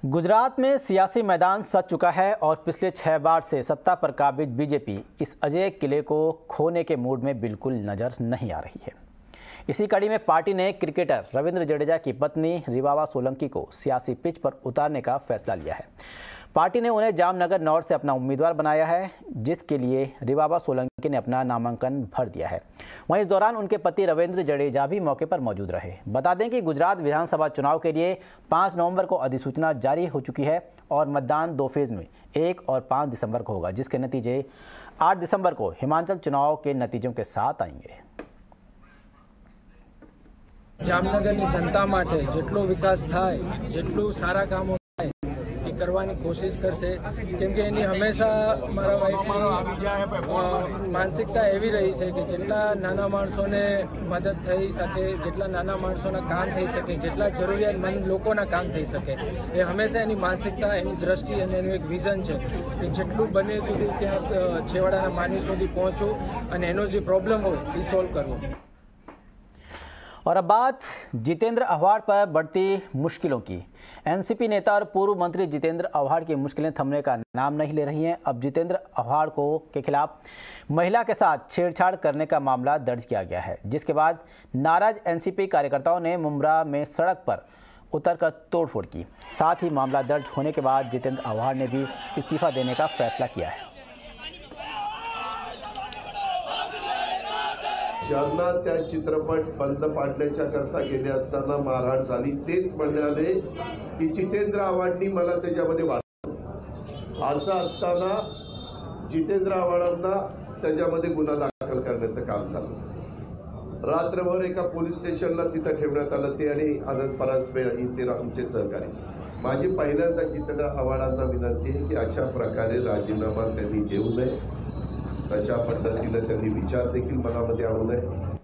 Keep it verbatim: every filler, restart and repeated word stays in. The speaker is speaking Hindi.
गुजरात में सियासी मैदान सज चुका है और पिछले छह बार से सत्ता पर काबिज बीजेपी इस अजेय किले को खोने के मूड में बिल्कुल नजर नहीं आ रही है। इसी कड़ी में पार्टी ने क्रिकेटर रविंद्र जडेजा की पत्नी रिवाबा सोलंकी को सियासी पिच पर उतारने का फैसला लिया है। पार्टी ने उन्हें जामनगर नॉर्थ से अपना उम्मीदवार बनाया है, जिसके लिए रिवाबा सोलंकी ने अपना नामांकन भर दिया है। वहीं इस दौरान उनके पति रविंद्र जडेजा भी मौके पर मौजूद रहे। बता दें कि गुजरात विधानसभा चुनाव के लिए पाँच नवंबर को अधिसूचना जारी हो चुकी है और मतदान दो फेज में एक और पाँच दिसंबर को होगा, जिसके नतीजे आठ दिसंबर को हिमाचल चुनाव के नतीजों के साथ आएंगे। જામનગરની जनता માટે જેટલો વિકાસ થાય, જેટલું સારા કામો થાય એ કરવાની કોશિશ કરશે, કેમ કે એની હંમેશા મારા વાઈફની માનસિકતા એવી રહી છે કે જેટલા નાના માણસોને મદદ થઈ શકે, જેટલા નાના માણસોના કામ થઈ શકે, જેટલા જરૂરિયાતમંદ લોકોના કામ થઈ શકે, એ હંમેશા એની માનસિકતા, એની દ્રષ્ટિ અને એનું એક વિઝન છે કે જેટલું બને સુધી ત્યાં છેવાડાના માનવી સુધી પહોંચવું અને એનો જે પ્રોબ્લેમ હોય એ સોલ્વ કરવો। और अब बात जितेंद्र आव्हाड पर बढ़ती मुश्किलों की। एनसीपी नेता और पूर्व मंत्री जितेंद्र आव्हाड की मुश्किलें थमने का नाम नहीं ले रही हैं। अब जितेंद्र आव्हाड को के खिलाफ महिला के साथ छेड़छाड़ करने का मामला दर्ज किया गया है, जिसके बाद नाराज एनसीपी कार्यकर्ताओं ने मुंब्रा में सड़क पर उतरकर तोड़फोड़ की। साथ ही मामला दर्ज होने के बाद जितेंद्र आव्हाड ने भी इस्तीफा देने का फैसला किया है। ज्यांना त्या चित्रपट बंद पाडण्याच्या करता गेले असताना मारहाण झाली, तेच म्हणाले की जितेंद्र आव्हाडनी मला त्याच्यामध्ये वाचवलं। असं असताना जितेंद्र आव्हाडांना त्याच्यामध्ये गुन्हा दाखल करण्याचं काम झालं। रात्रभर एका पोलीस स्टेशनला तिथं ठेवण्यात आलं, ते आणि आनंद परांजपे आणि ते आमचे सहकारी। माझी पहिल्यांदा जितेंद्र आव्हाडांना विनंती आहे की अशा प्रकारे राजीनामा त्यांनी देऊ नये, तशा पद्धतीने त्यांनी विचार देखील मनामध्ये आणू नये।